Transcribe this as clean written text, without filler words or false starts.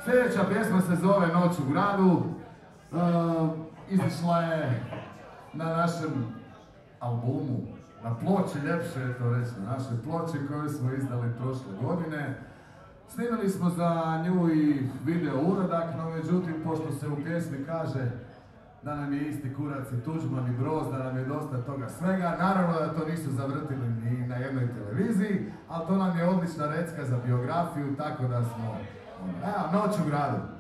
Sljedeća pjesma se zove Noć u gradu. Izašla je na našem albumu, na ploči, ljepše je to reći, na našoj ploči koju smo izdali prošle godine. Snimili smo za nju i video uradak, no međutim, pošto se u pjesmi kaže da nam je isti kurac i Tuđman i Broz, da nam je dosta toga svega, naravno da to nisu zavrtili ni na jednoj televiziji, ali to nam je odlična recka za biografiju, tako da smo, evo, Noć u gradu.